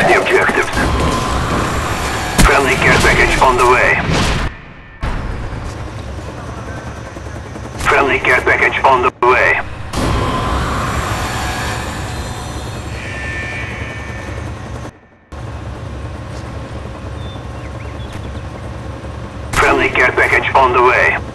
the objectives. Friendly care package on the way. Friendly care package on the way. Friendly care package on the way.